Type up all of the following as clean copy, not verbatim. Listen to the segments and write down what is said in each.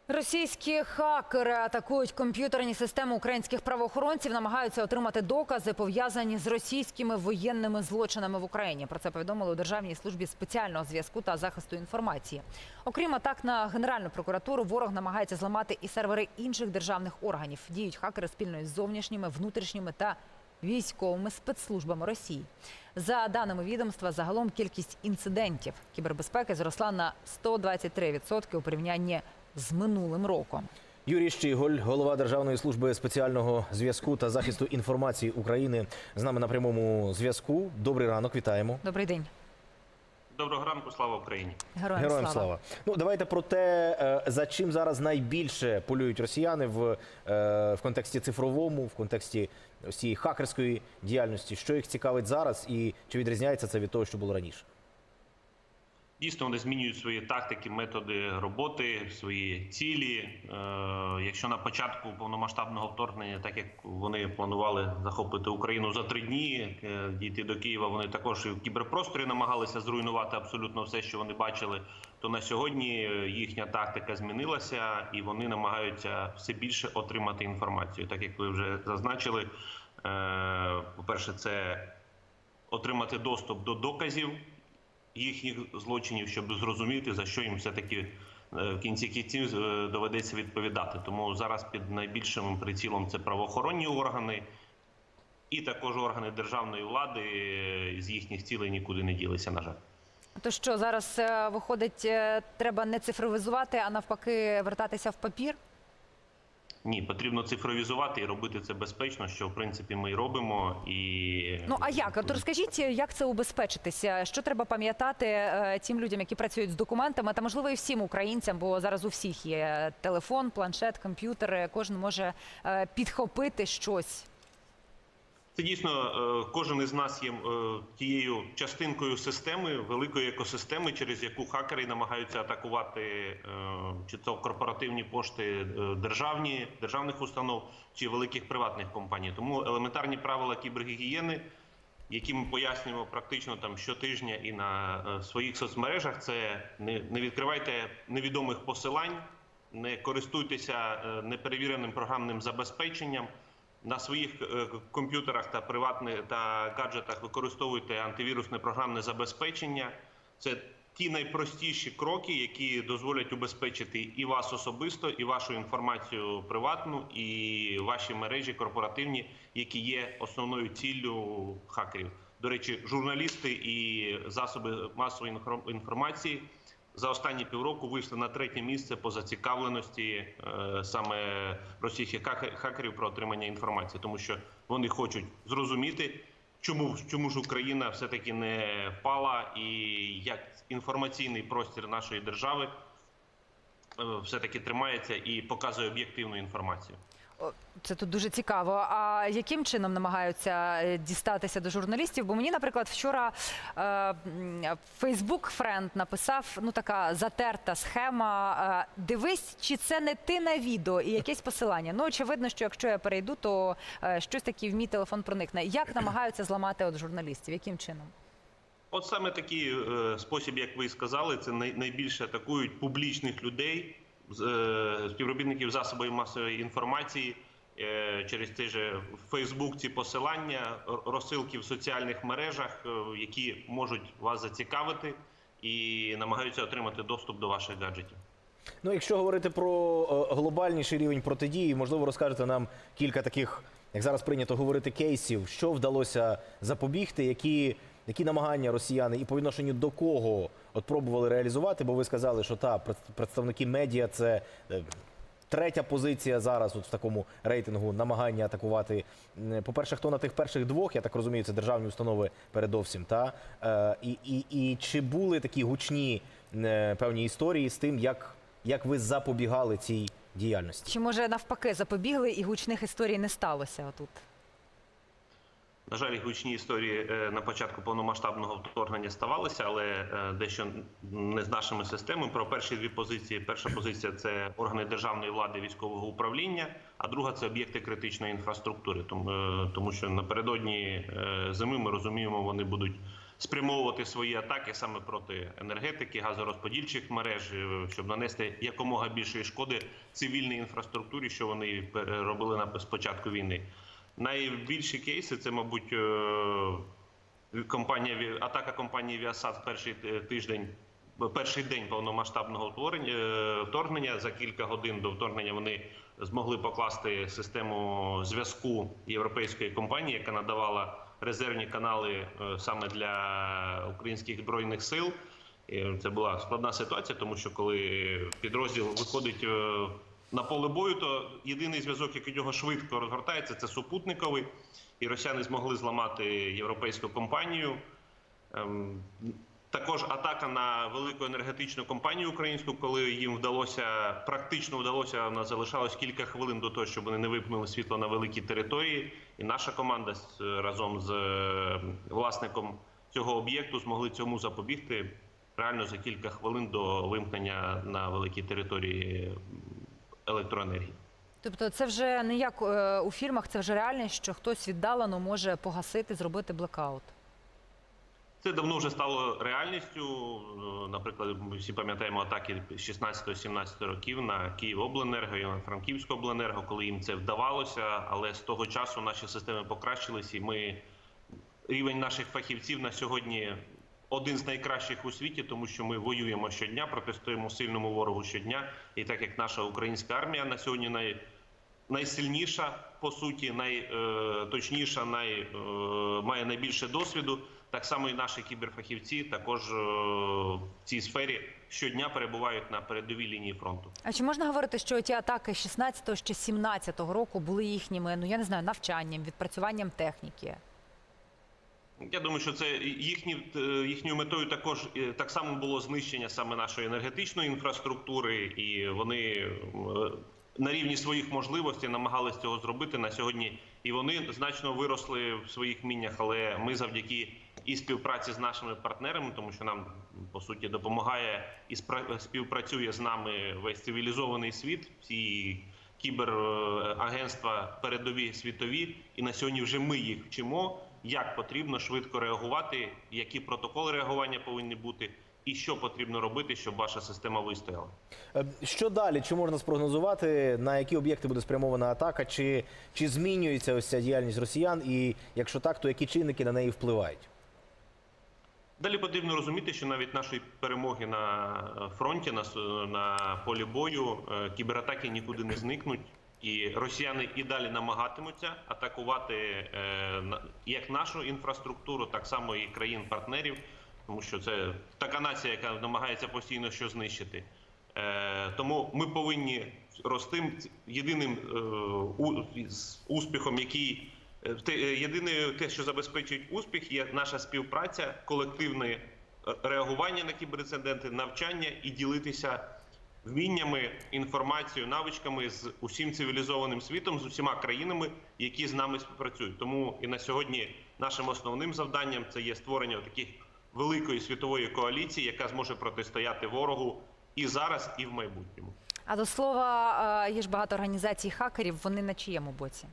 Російські хакери атакують комп'ютерні системи українських правоохоронців, намагаються отримати докази, пов'язані з російськими воєнними злочинами в Україні. Про це повідомили у Державній службі спеціального зв'язку та захисту інформації. Окрім атак на Генеральну прокуратуру, ворог намагається зламати і сервери інших державних органів. Діють хакери спільно із зовнішніми, внутрішніми та військовими спецслужбами Росії. За даними відомства, загалом кількість інцидентів кібербезпеки зросла на 123% у порівнянні з минулим роком. Юрій Щиголь, голова Державної служби спеціального зв'язку та захисту інформації України, з нами на прямому зв'язку. Добрий ранок, вітаємо. Добрий день. Доброго ранку, слава Україні. Героям слава. Ну, давайте про те, за чим зараз найбільше полюють росіяни в контексті цифровому, в контексті всієї хакерської діяльності. Що їх цікавить зараз і чи відрізняється це від того, що було раніше? Дійсно, вони змінюють свої тактики, методи роботи, свої цілі. Якщо на початку повномасштабного вторгнення, так як вони планували захопити Україну за 3 дні, дійти до Києва, вони також і в кіберпросторі намагалися зруйнувати абсолютно все, що вони бачили, то на сьогодні їхня тактика змінилася і вони намагаються все більше отримати інформацію. Так як ви вже зазначили, по-перше, це отримати доступ до доказів їхніх злочинів, щоб зрозуміти, за що їм все-таки в кінці кінців доведеться відповідати. Тому зараз під найбільшим прицілом це правоохоронні органи і також органи державної влади, з їхніх цілей нікуди не ділися, на жаль. То що, зараз, виходить, треба не цифровізувати, а навпаки вертатися в папір? Ні, потрібно цифровізувати і робити це безпечно, що в принципі ми і робимо. Ну а як? От розкажіть, як це убезпечитися? Що треба пам'ятати тим людям, які працюють з документами, та можливо і всім українцям, бо зараз у всіх є телефон, планшет, комп'ютер, кожен може підхопити щось. Це дійсно, кожен із нас є тією частинкою системи, великої екосистеми, через яку хакери намагаються атакувати чи то корпоративні пошти державних установ, чи великих приватних компаній. Тому елементарні правила кібергігієни, які ми пояснюємо практично там щотижня і на своїх соцмережах, це не відкривайте невідомих посилань, не користуйтеся неперевіреним програмним забезпеченням, на своїх комп'ютерах та гаджетах використовуйте антивірусне програмне забезпечення. Це ті найпростіші кроки, які дозволять убезпечити і вас особисто, і вашу інформацію приватну, і ваші мережі корпоративні, які є основною ціллю хакерів. До речі, журналісти і засоби масової інформації за останні півроку вийшли на 3-е місце по зацікавленості саме російських хакерів про отримання інформації. Тому що вони хочуть зрозуміти, чому ж Україна все-таки не впала і як інформаційний простір нашої держави все-таки тримається і показує об'єктивну інформацію. Це тут дуже цікаво. А яким чином намагаються дістатися до журналістів? Бо мені, наприклад, вчора Facebook-френд написав, ну така затерта схема, дивись, чи це не ти на відео, і якесь посилання. Ну, очевидно, що якщо я перейду, то щось таке в мій телефон проникне. Як намагаються зламати от журналістів? Яким чином? От саме такий спосіб, як ви сказали, це найбільше атакують публічних людей, співробітників засобів масової інформації, через цей же Facebook ці посилання, розсилки в соціальних мережах, які можуть вас зацікавити і намагаються отримати доступ до ваших гаджетів. Ну, якщо говорити про глобальніший рівень протидії, можливо, розкажете нам кілька таких, як зараз прийнято говорити, кейсів, що вдалося запобігти, які намагання росіяни і по відношенню до кого от пробували реалізувати, бо ви сказали, що представники медіа – це 3-я позиція зараз от в такому рейтингу намагання атакувати. По-перше, хто на тих перших 2, я так розумію, це державні установи передовсім, і чи були такі гучні певні історії з тим, як ви запобігали цій діяльності? Чи, може, навпаки, запобігли і гучних історій не сталося отут? На жаль, гучні історії на початку повномасштабного вторгнення ставалися, але дещо не з нашими системами. Про перші 2 позиції. Перша позиція – це органи державної влади, військового управління, а друга – це об'єкти критичної інфраструктури. Тому що напередодні зими, ми розуміємо, вони будуть спрямовувати свої атаки саме проти енергетики, газорозподільчих мереж, щоб нанести якомога більшої шкоди цивільній інфраструктурі, що вони робили з початку війни. Найбільші кейси – це, мабуть, атака компанії Viasat в перший день повномасштабного вторгнення. За кілька годин до вторгнення вони змогли покласти систему зв'язку європейської компанії, яка надавала резервні канали саме для українських Збройних сил. І це була складна ситуація, тому що коли підрозділ виходить на поле бою, то єдиний зв'язок, який у нього швидко розгортається, це супутниковий. І росіяни змогли зламати європейську компанію. Також атака на велику енергетичну компанію українську, коли їм практично вдалося, залишалось кілька хвилин до того, щоб вони не вимкнули світло на великій території. І наша команда разом з власником цього об'єкту змогли цьому запобігти реально за кілька хвилин до вимкнення на великій території електроенергії. Тобто це вже не як у фільмах, це вже реальність, що хтось віддалено може погасити, зробити блекаут. Це давно вже стало реальністю. Наприклад, ми всі пам'ятаємо атаки 16-17 років на Київобленерго і на Франківськобленерго, коли їм це вдавалося, але з того часу наші системи покращилися, і рівень наших фахівців на сьогодні один з найкращих у світі, тому що ми воюємо щодня, протистоїмо сильному ворогу щодня. І так як наша українська армія на сьогодні найсильніша, по суті, найточніша, має найбільше досвіду, так само і наші кіберфахівці також в цій сфері щодня перебувають на передовій лінії фронту. А чи можна говорити, що ті атаки 16-го, ще 17-го року були їхніми, навчанням, відпрацюванням техніки? Я думаю, що це їхньою метою так само було знищення саме нашої енергетичної інфраструктури, і вони на рівні своїх можливостей намагались цього зробити. На сьогодні і вони значно виросли в своїх вміннях, але ми завдяки і співпраці з нашими партнерами, тому що нам, по суті, допомагає і співпрацює з нами весь цивілізований світ, всі кіберагентства передові світові, і на сьогодні вже ми їх вчимо, як потрібно швидко реагувати, які протоколи реагування повинні бути, і що потрібно робити, щоб ваша система вистояла. Що далі? Чи можна спрогнозувати, на які об'єкти буде спрямована атака? Чи змінюється ось ця діяльність росіян? І якщо так, то які чинники на неї впливають? Далі потрібно розуміти, що навіть нашої перемоги на фронті, на полі бою, кібератаки нікуди не зникнуть. І росіяни і далі намагатимуться атакувати як нашу інфраструктуру, так само і країн-партнерів, тому що це така нація, яка намагається постійно що знищити. Тому ми повинні рости. Єдиним успіхом, єдине те, що забезпечує успіх, є наша співпраця, колективне реагування на кіберінциденти, навчання і ділитися вміннями, інформацією, навичками з усім цивілізованим світом, з усіма країнами, які з нами співпрацюють. Тому і на сьогодні нашим основним завданням це є створення таких великої світової коаліції, яка зможе протистояти ворогу і зараз, і в майбутньому. А до слова, є ж багато організацій хакерів, вони на чиєму боці?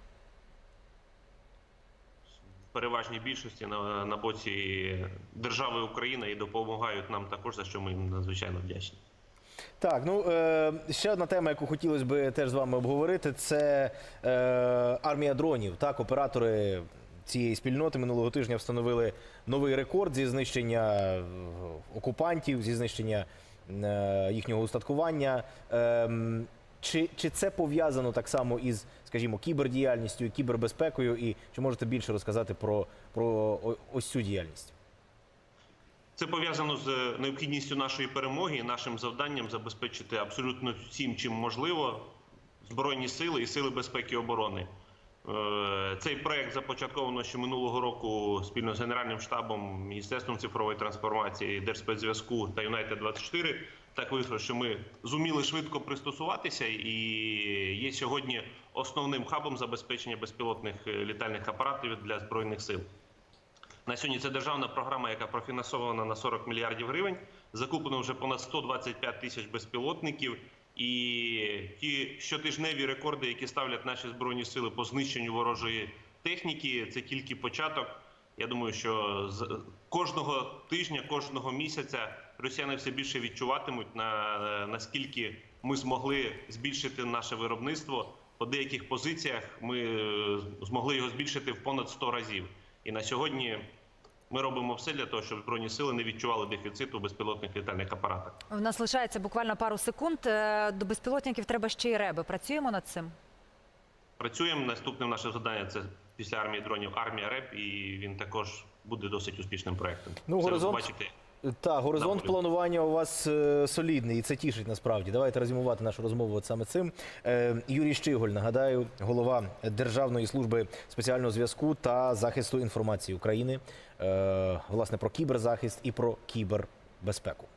В переважній більшості на боці держави Україна і допомагають нам також, за що ми їм надзвичайно вдячні. Так, ще одна тема, яку хотілося б теж з вами обговорити, це армія дронів. Так, оператори цієї спільноти минулого тижня встановили новий рекорд зі знищення окупантів, зі знищення їхнього устаткування. Чи це пов'язано так само із, скажімо, кібердіяльністю, кібербезпекою? І чи можете більше розказати про ось цю діяльність? Це пов'язано з необхідністю нашої перемоги і нашим завданням забезпечити абсолютно всім, чим можливо, Збройні сили і сили безпеки і оборони. Цей проект започатковано ще минулого року спільно з Генеральним штабом, Міністерством цифрової трансформації, Держспецзв'язку та Юнайтед-24. Так вийшло, що ми зуміли швидко пристосуватися і є сьогодні основним хабом забезпечення безпілотних літальних апаратів для Збройних сил. На сьогодні це державна програма, яка профінансована на 40 мільярдів гривень. Закуплено вже понад 125 тисяч безпілотників. І ті щотижневі рекорди, які ставлять наші Збройні сили по знищенню ворожої техніки, це тільки початок. Я думаю, що кожного тижня, кожного місяця росіяни все більше відчуватимуть, наскільки ми змогли збільшити наше виробництво. По деяких позиціях ми змогли його збільшити в понад 100 разів. І на сьогодні ми робимо все для того, щоб Збройні сили не відчували дефіциту в безпілотних літальних апаратах. У нас лишається буквально пару секунд. До безпілотників треба ще й реби. Працюємо над цим? Працюємо. Наступним наше завдання – це після армії дронів армія РЕБ, і він також буде досить успішним проєктом. Ну, Це ви горизонт, бачите. горизонт планування у вас солідний, і це тішить насправді. Давайте резюмувати нашу розмову от саме цим. Юрій Щиголь, нагадаю, голова Державної служби спеціального зв'язку та захисту інформації України, власне, про кіберзахист і про кібербезпеку.